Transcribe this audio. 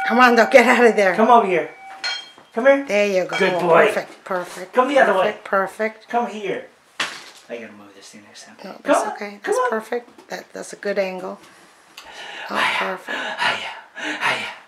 Armondo, get out of there. Come over here. Come here. There you go. Good boy. Perfect, perfect. Come the other way. Perfect. Come here. I gotta move this thing next time. No, that's okay. That's perfect. That's a good angle. Oh, perfect. Hiya.